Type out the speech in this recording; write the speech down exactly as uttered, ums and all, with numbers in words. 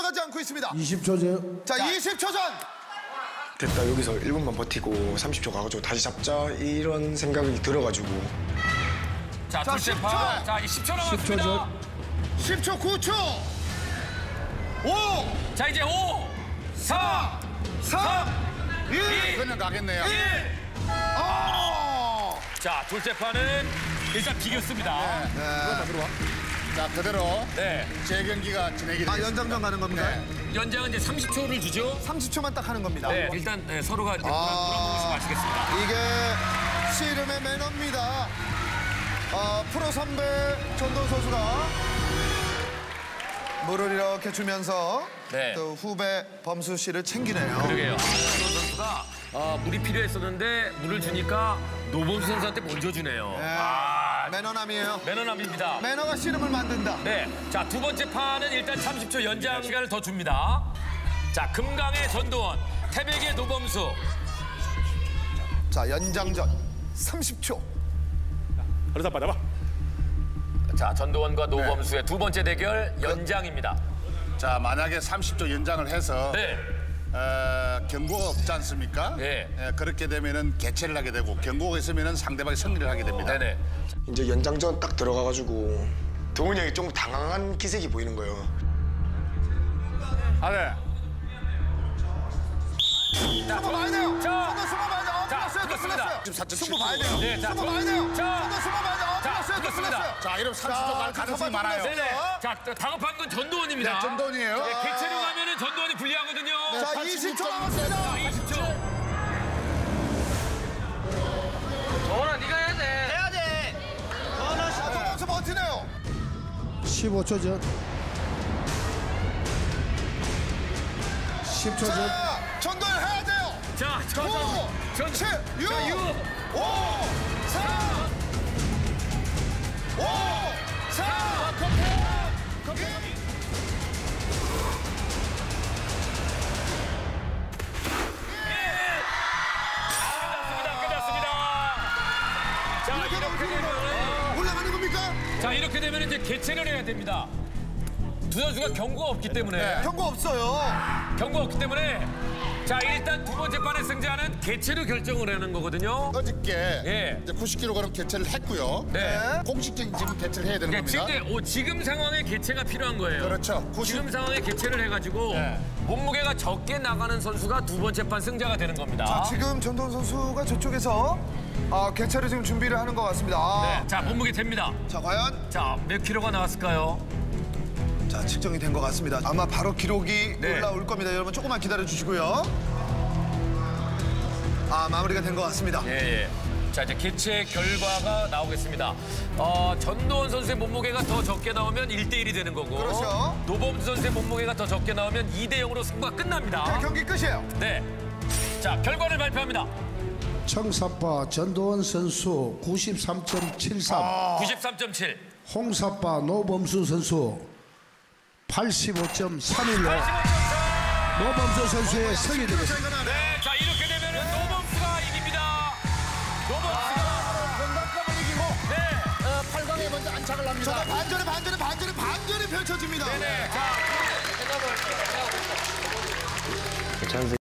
나가지 않고 있습니다. 이십 초 전. 자, 이십 초 전. 됐다, 여기서 일 분만 버티고 삼십 초 가가지고 다시 잡자 이런 생각이 들어가지고. 자, 자, 둘째 십 초. 파. 자, 이 십 초 남았습니다. 십 초, 구 초. 오. 자, 이제 오, 사, 삼, 이, 그냥 가겠네요. 일. 어. 자, 둘째 파는 일단 비겼습니다. 네. 들어와, 들어와. 자, 그대로 네. 재경기가 진행이 아, 되겠습니다. 연장전 가는 겁니다. 네. 연장은 이제 삼십 초를 주죠. 삼십 초만 딱 하는 겁니다. 네, 일단 네, 서로가 이제 물어보면서 마시겠습니다. 이게 씨름의 매너입니다. 어, 프로 선배 전도훈 선수가 물을 이렇게 주면서 네. 또 후배 범수 씨를 챙기네요. 그러게요. 아, 전도훈 선수가 어, 물이 필요했었는데 물을 주니까 노범수 선수한테 먼저 주네요. 네. 아, 매너남이에요. 매너남입니다. 매너가 씨름을 만든다. 네, 자, 두 번째 판은 일단 삼십 초 연장 시간을 더 줍니다. 자, 금강의 전도원, 태백의 노범수. 자, 연장전 삼십 초. 그래서 받아봐. 자, 전도원과 노범수의 두 번째 대결 연장입니다. 자, 만약에 삼십 초 연장을 해서 네. 어, 경고가 없지 않습니까? 네. 예, 그렇게 되면은 개최를 하게 되고 경고가 있으면은 상대방이 승리를 하게 됩니다. 네네. 이제 연장전 딱 들어가가지고 동훈이 형이 좀 당황한 기색이 보이는 거예요. 아, 네. 승부 봐야 돼요. 자, 저도 승부 봐야 돼요. 자, 끝났어요. 또 끝났습니다. 끝났어요. 승부 봐야 돼요. 네, 자, 승부 저- 봐야 돼요. 자, 저도 승부 봐야 돼요. 자, 끝났어요. 또 끝났습니다. 끝났어요. 자, 이러면 삼십 초 갈 자, 가능성이 자, 많아요. 끝났어요. 네네. 자, 당업한 건 전도원입니다. 네, 전도원이에요. 네, 개체로 가면은 전도원이 불리하거든요. 자, 이십 초 남았습니다. 자, 이십 초. 정원아, 네가 해야 돼. 해야 돼. 자, 조범수 버티네요. 십오 초 전. 십 초 전. 자, 전도연 해야 돼요. 자, 저, 저, 오, 전, 칠, 육, 자, 육. 오, 삼, 오, 사, 끝났습니다. 끝났습니다. 자, 이렇게 이렇게 되면 되면 올라가는 겁니까? 자, 이렇게 되면 이제 개최를 해야 됩니다. 두 선수가 경고가 없기 때문에 경고 없어요. 경고가 없기 때문에 자, 일단 두 번째 판의 승자는 개최로 결정을 하는 거거든요. 어저께 예. 이제 구십 킬로그램 개최를 했고요. 네. 공식적인 지금 개최를 해야 되는 그러니까 겁니다. 지금, 오, 지금 상황에 개최가 필요한 거예요. 그렇죠. 지금 상황에 개최를 해가지고 네. 몸무게가 적게 나가는 선수가 두 번째 판 승자가 되는 겁니다. 자, 지금 전도연 선수가 저쪽에서 아, 개최를 지금 준비를 하는 것 같습니다. 아, 네, 자, 몸무게 됩니다. 자, 과연 자, 몇 킬로가 나왔을까요? 자, 측정이 된 것 같습니다. 아마 바로 기록이 네. 올라올 겁니다. 여러분 조금만 기다려 주시고요. 아, 마무리가 된 것 같습니다. 예, 예. 자, 이제 개최 결과가 나오겠습니다. 어, 전도원 선수의 몸무게가 더 적게 나오면 일 대 일이 되는 거고. 그렇죠. 노범수 선수의 몸무게가 더 적게 나오면 이 대 영으로 승부가 자, 끝납니다. 경기 끝이에요. 네. 자, 결과를 발표합니다. 청사파 전도원 선수 구십삼 점 칠삼. 구십삼 점 칠. 홍사파 노범수 선수 팔십오 점 삼일로 노범수 선수의 승리 되겠습니다. 네, 자, 이렇게 되면 노범수가 이깁니다. 노범수가 건강감을 이기고 네. 어, 팔 강에 먼저 안착을 합니다. 정말 반전에 반전에 반전에 반전이 펼쳐집니다. 네. 자, 괜찮으세요?